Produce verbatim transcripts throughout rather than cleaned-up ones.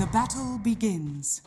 The battle begins.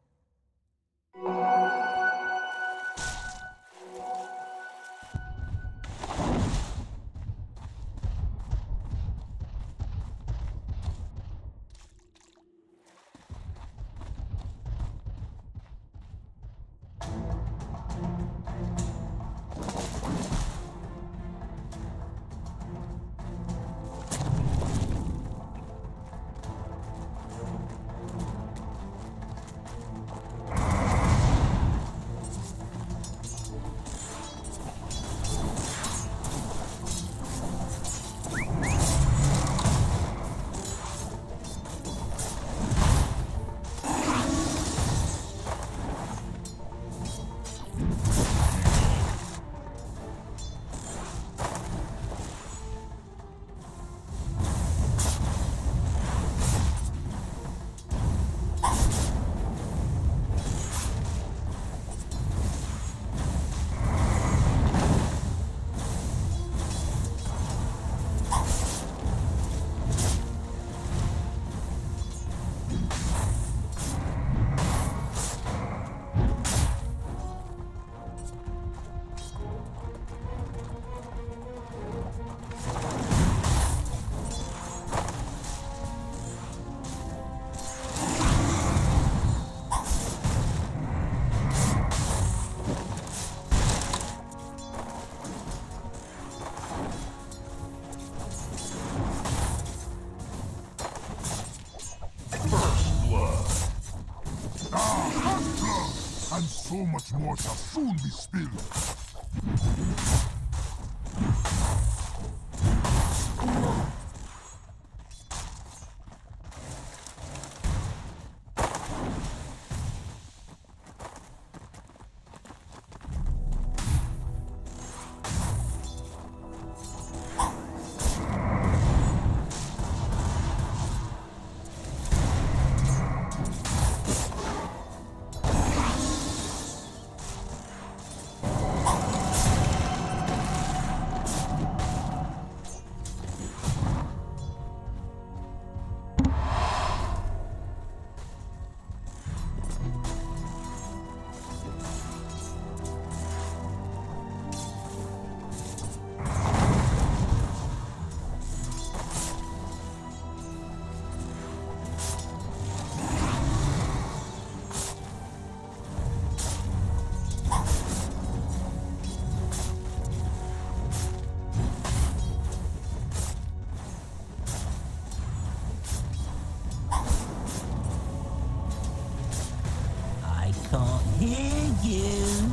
And so much more shall soon be spilled. Hear you.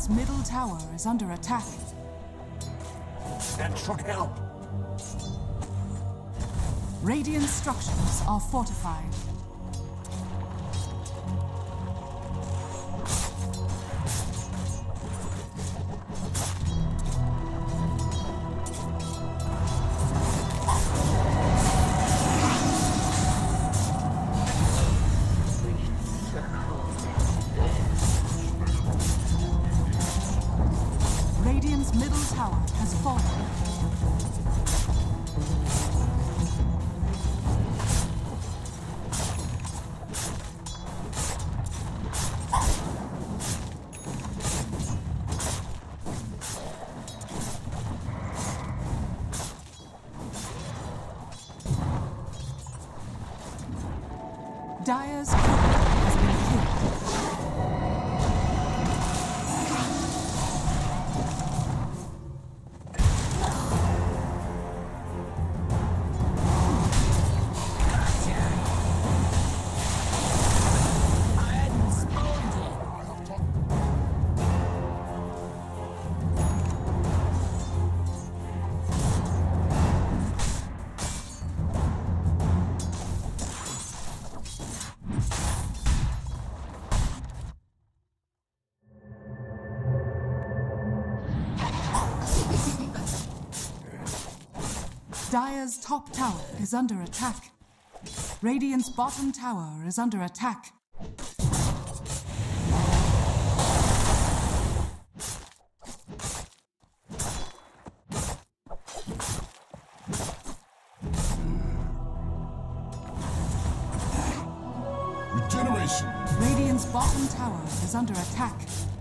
Radiant's middle tower is under attack. That should help. Radiant structures are fortified. Radiant's middle tower has fallen. Dire's turret has been killed. Dire's top tower is under attack. Radiant's bottom tower is under attack. Regeneration. Radiant's bottom tower is under attack.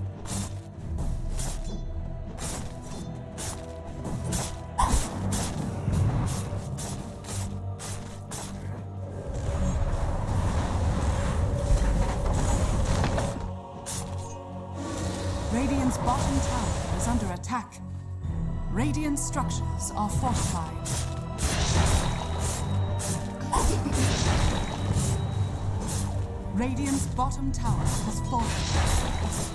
Radiant's bottom tower is under attack. Radiant structures are fortified. Radiant's bottom tower has fallen.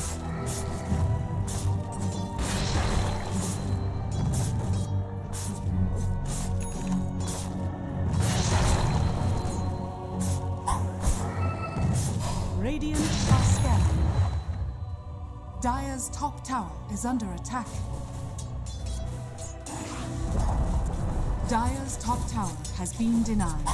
Radiant are scanning. Dire's top tower is under attack. Dire's top tower has been denied.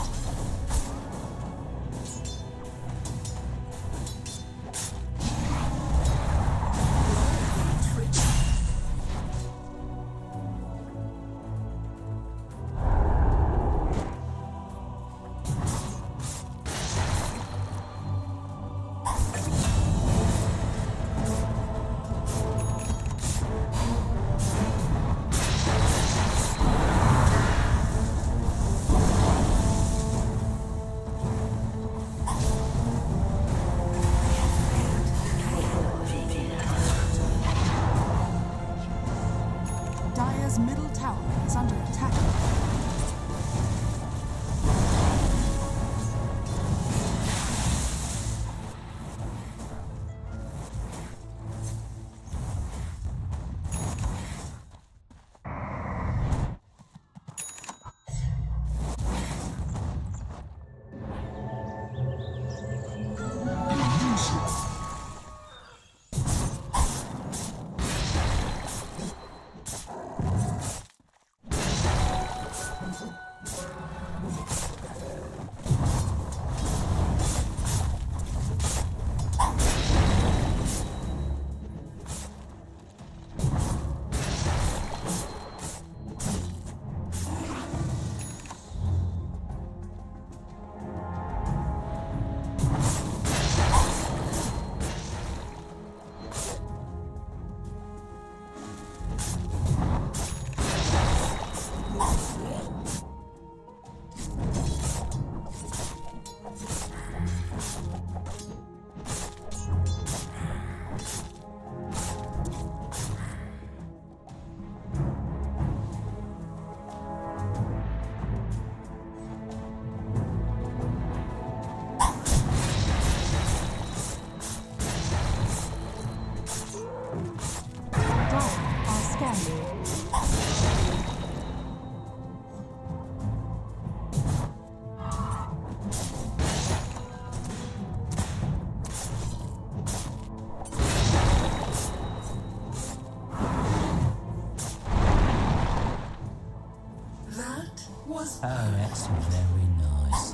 Oh, that's very nice.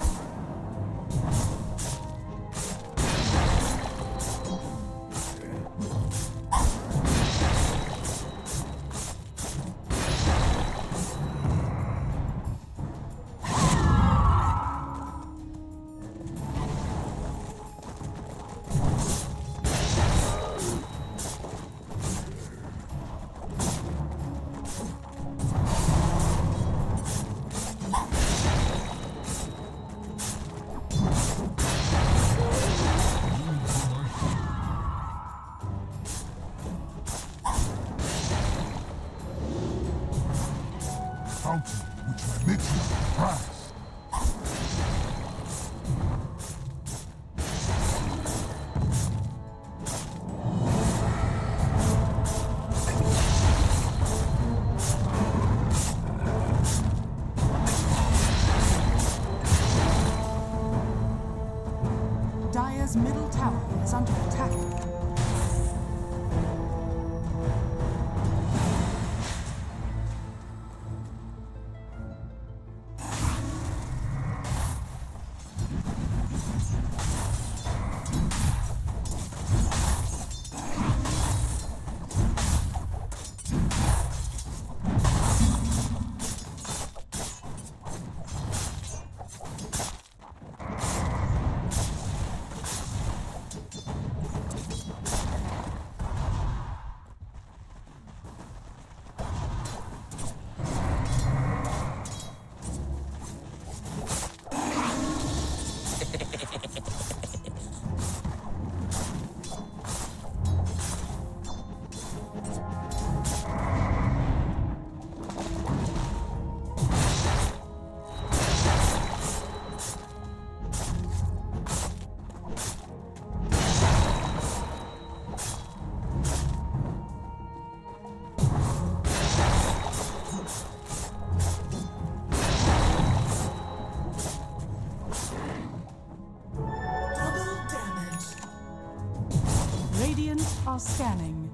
Fountain which my matriarch prized. Dire's middle tower is under attack. Radiant are scanning.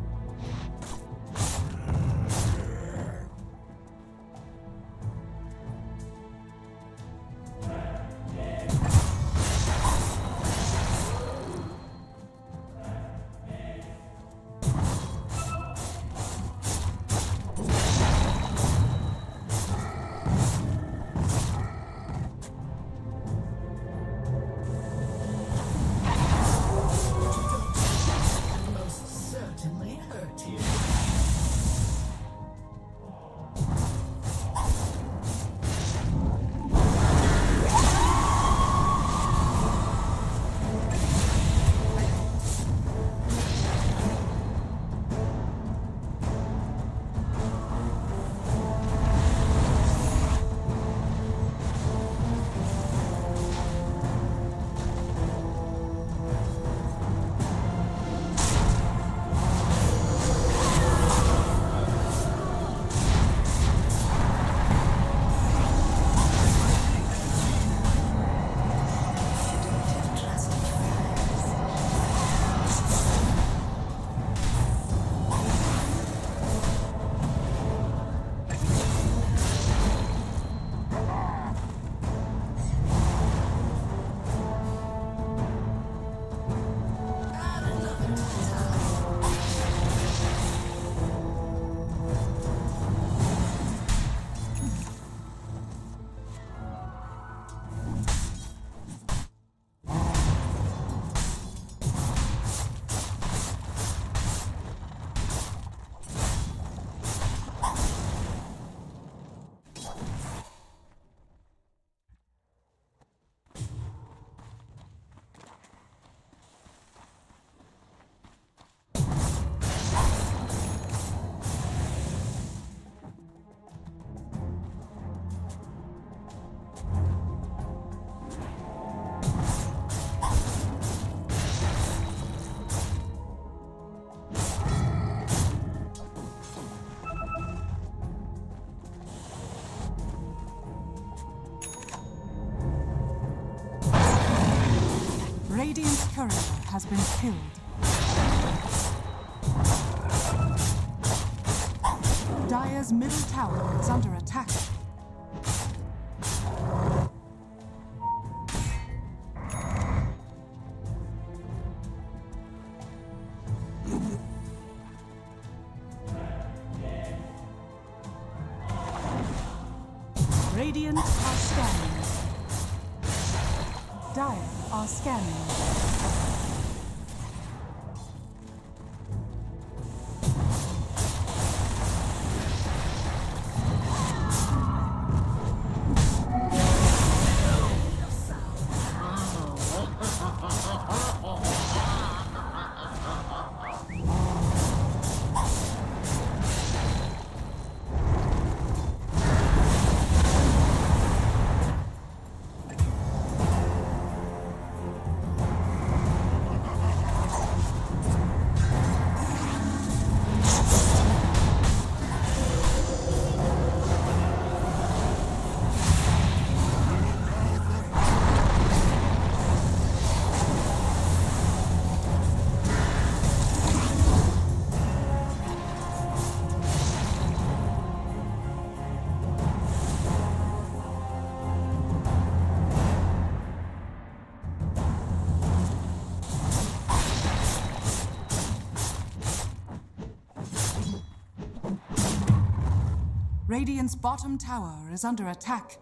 Radiant's courier has been killed. Dire's middle tower is under attack. Radiant are scanning. Dire are scanning. Radiant's bottom tower is under attack.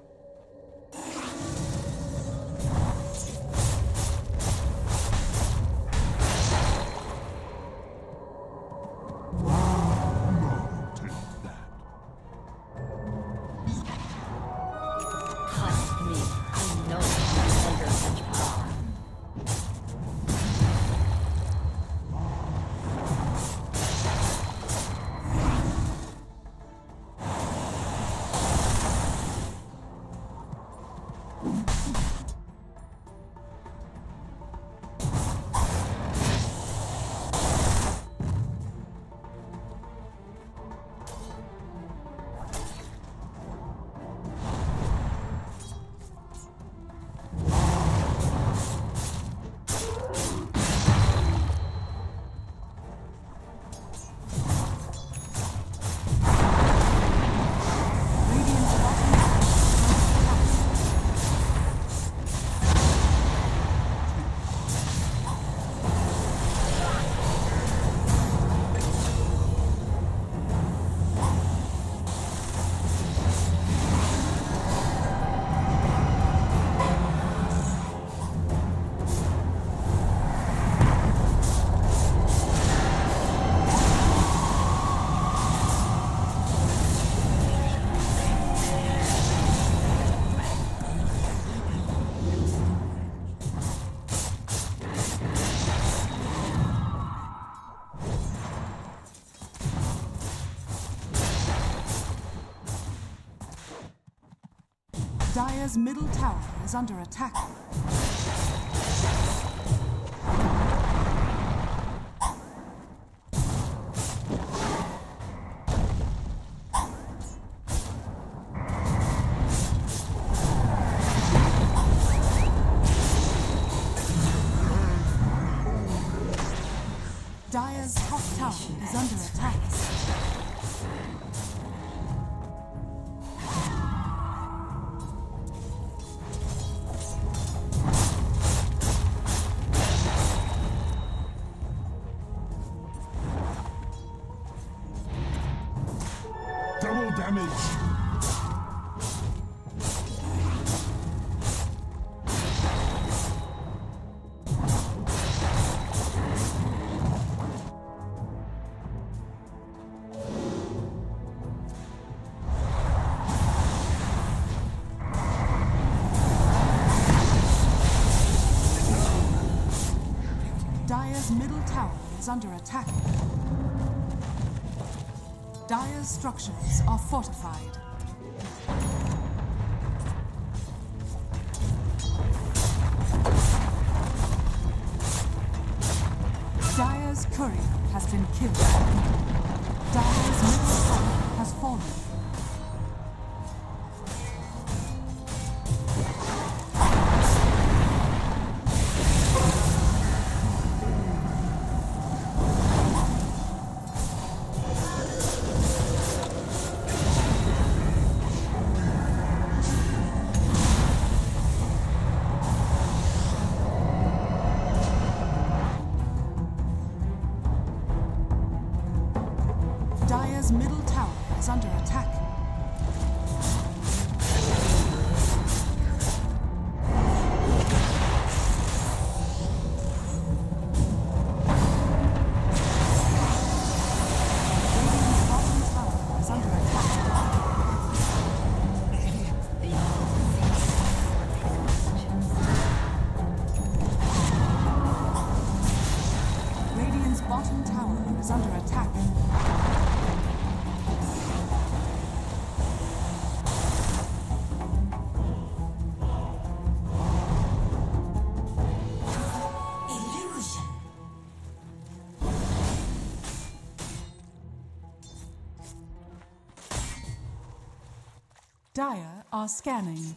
Dire's middle tower is under attack. Dire's top tower is under attack. Double damage! Dire's middle tower is under attack. Dire's structures are fortified. Dire's courier has been killed. Dire's middle tower has fallen. Dire's middle tower is under attack. Dire are scanning.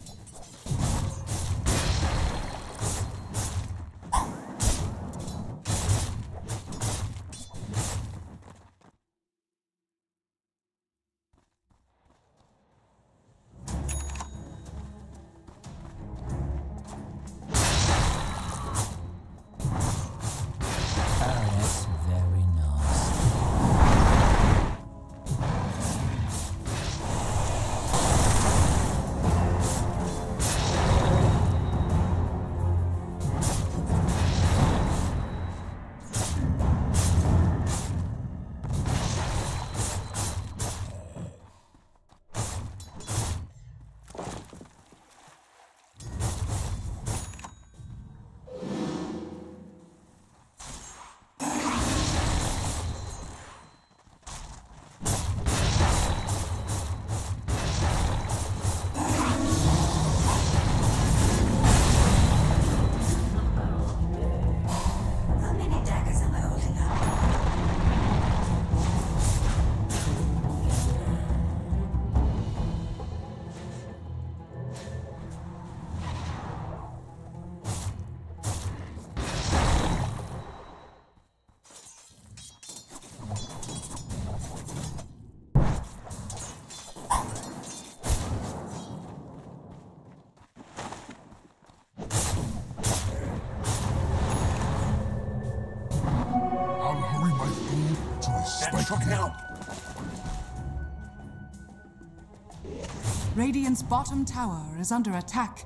Radiant's bottom tower is under attack.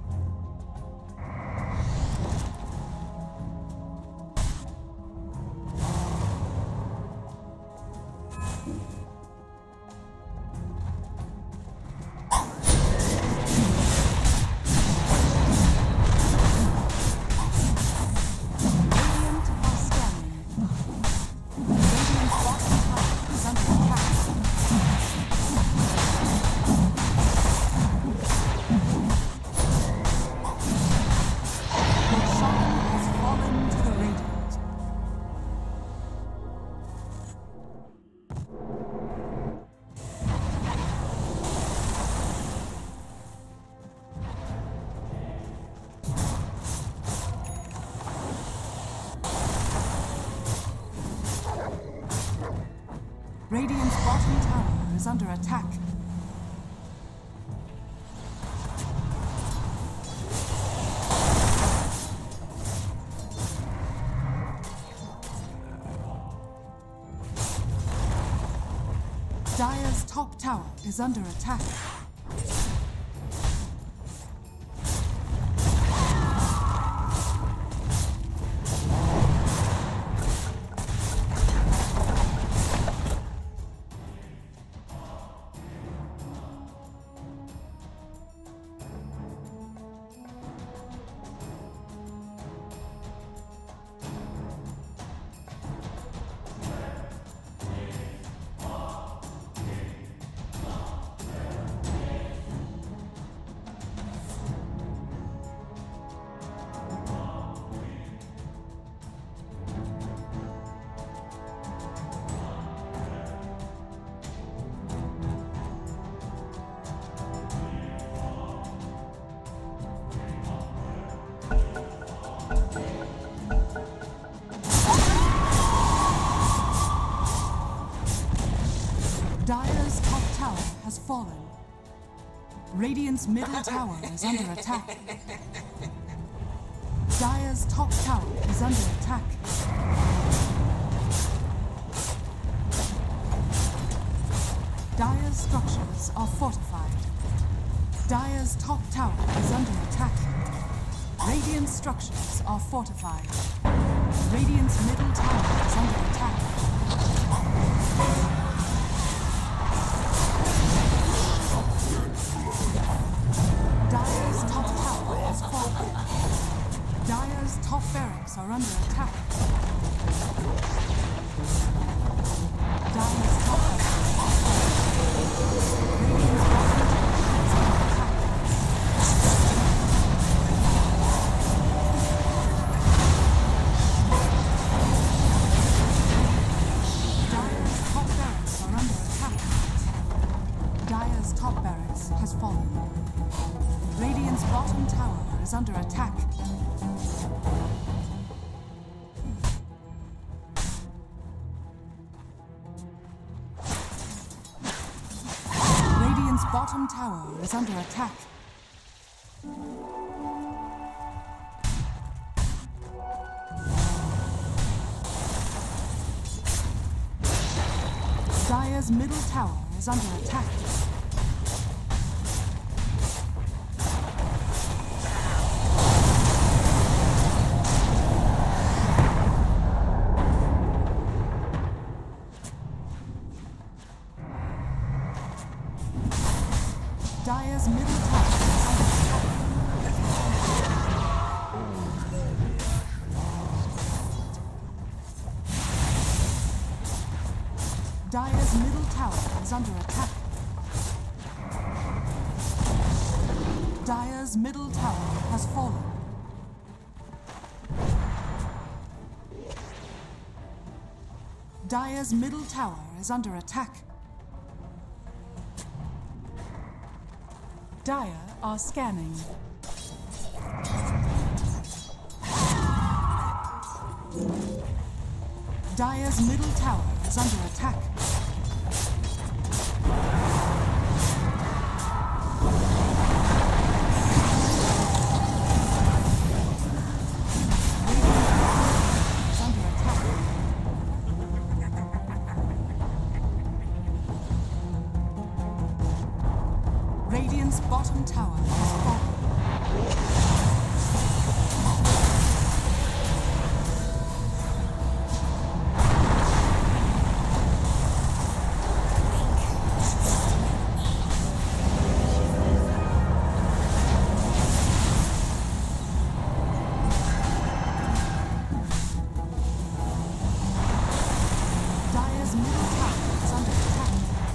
Radiant's bottom tower is under attack. Dire's top tower is under attack. Dire's top tower has fallen. Radiant's middle tower is under attack. Dire's top tower is under attack. Dire's structures are fortified. Dire's top tower is under attack. Radiant's structures are fortified. Radiant's middle tower is under attack. Dire's top tower has fallen. Dire's top barracks are under attack. Dire's top barracks. Radiant's bottom tower is under attack. Dire's top barracks are under attack. Dire's top barracks has fallen. bottom tower is under attack. Radiant's bottom tower is under attack. Dire's middle tower is under attack. Dire's middle tower is under attack. Dire's middle tower is under attack. Dire's middle tower has fallen. Dire's middle tower is under attack. Dire are scanning. Dire's middle tower is under attack. Radiant's bottom tower has fallen. Dire's middle tower is under attack.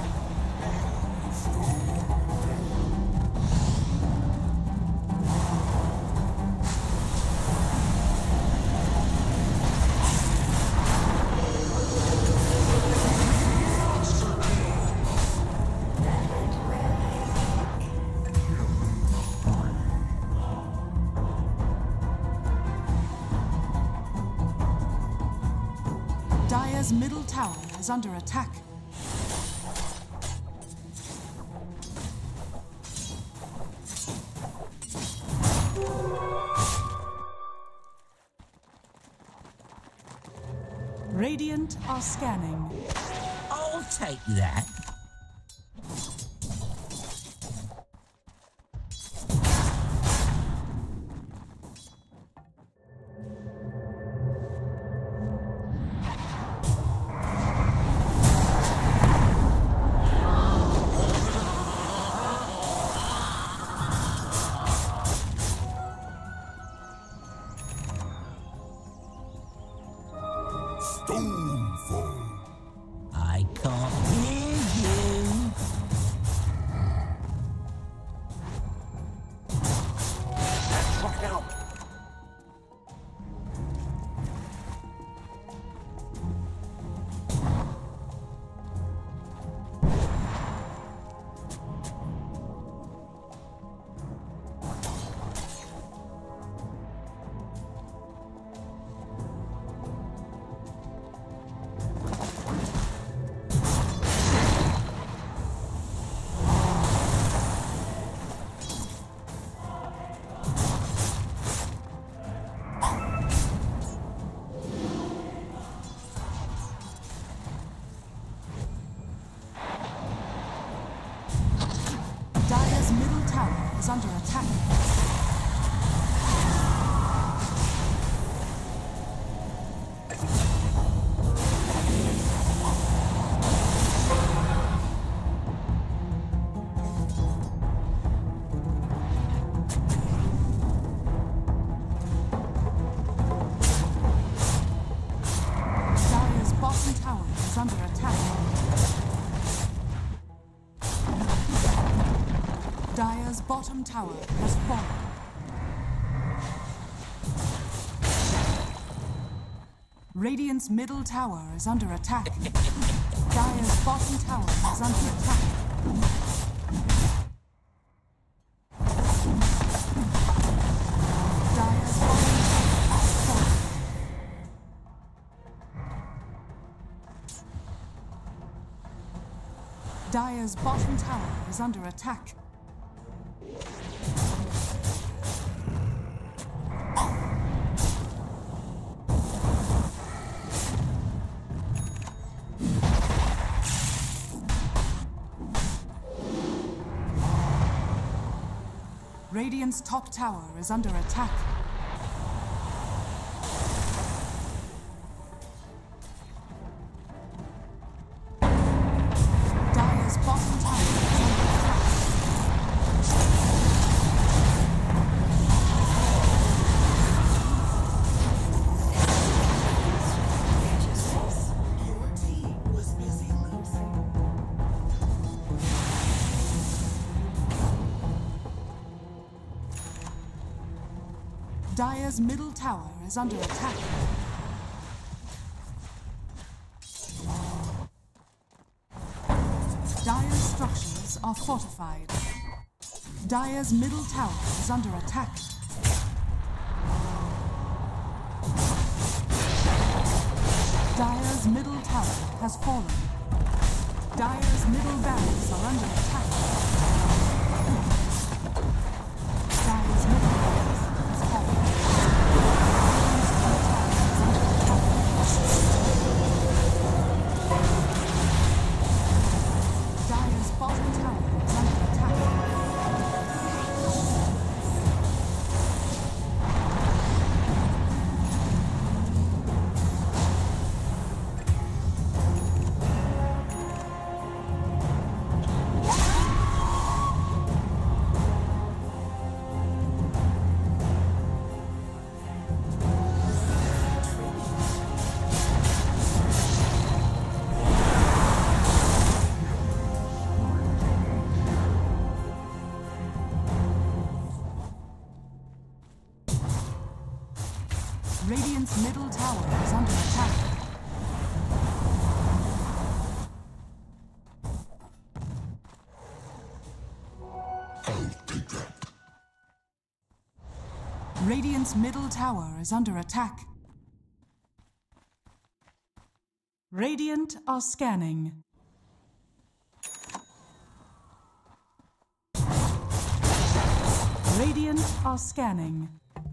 Dire's middle tower is under attack. Radiant are scanning. I'll take that. Stonefall. I can't hear you. Dire's middle tower is under attack. Dire's bottom tower is under attack. Dire's bottom tower has fallen. Radiant's middle tower is under attack. Dire's bottom tower is under attack. Dire's bottom tower is under attack. Radiant's top tower is under attack. Dire's bottom tower is under attack. Dire's middle tower is under attack. Dire's structures are fortified. Dire's middle tower is under attack. Dire's middle tower has fallen. Dire's middle barracks are under attack. Dire's middle barracks has fallen. Dire's bottom tower is under attack. Radiant's middle tower is under attack. I'll take that. Radiant's middle tower is under attack. Radiant are scanning. Radiant are scanning.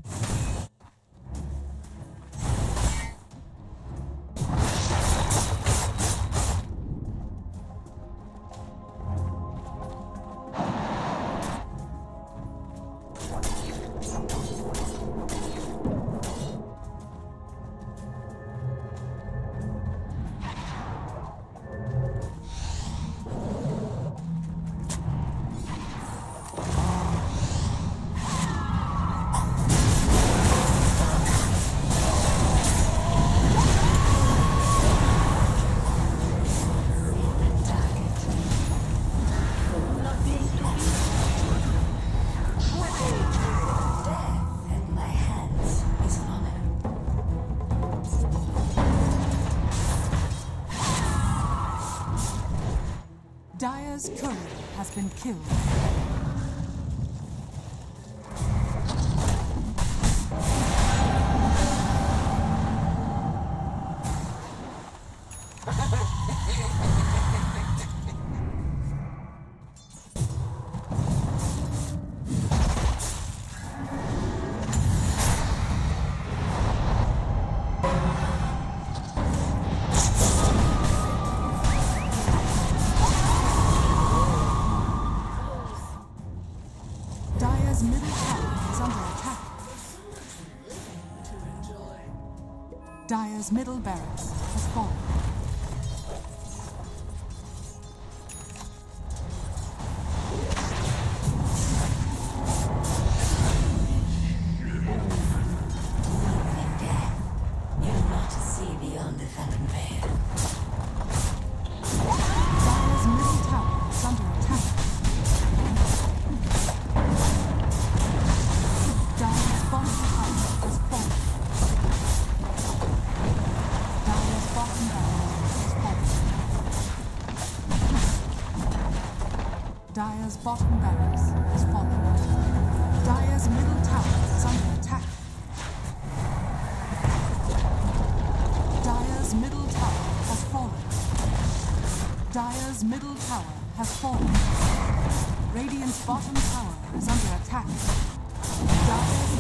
Dire's courier has been killed. Dire's middle tower is under attack. Dire's middle barracks has fallen. You're not to see beyond the Phantom Veil. Dire's middle tower is under attack. Dire's bottom tower has fallen. Dire's bottom barracks has fallen. Dire's bottom barracks has fallen. Dire's middle tower is under attack. Dire's middle tower has fallen. Dire's middle tower has fallen. Radiant's bottom tower is under attack. Dire's